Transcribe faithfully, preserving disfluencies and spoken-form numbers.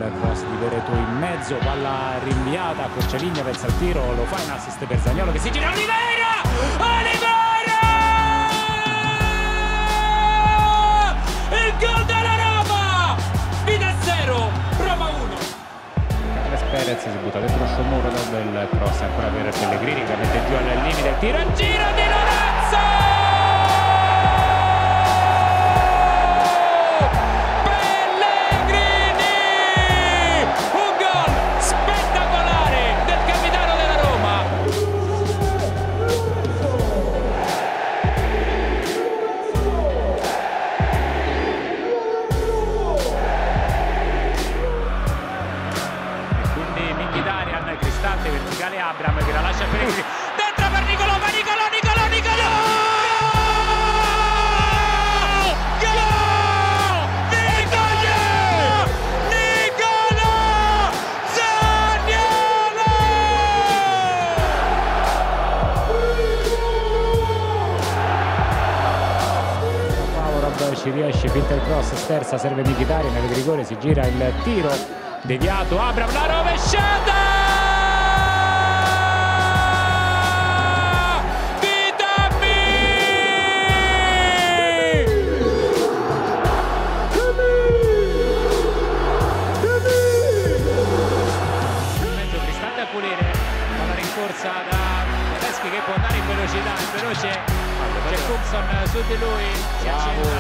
il cross di Veretout in mezzo, palla rinviata, Corcialigna pensa al tiro, lo fa in assist per Zaniolo che si gira, Oliveira! Oliveira! Il gol della Roma! Vita zero, Roma uno. Carles Perez si butta dentro Sciomuro, il cross ancora per Pellegrini che mette giù al limite il tiro, il giro di Lorenzo! Cristante, verticale Abram che la lascia per Pellegrini, dentro per Nicolò, va Nicolò, Nicolò, Nicolò! Gol! Nicolò! Nicolò! Zaniolo! Paolo ci riesce, finta il cross, sterza, serve Mkhitaryan, nel rigore si gira il tiro, deviato, Abram, la rovesciata! Corsa da Tedeschi che può andare in velocità, in veloce c'è Cookson su di lui, si accende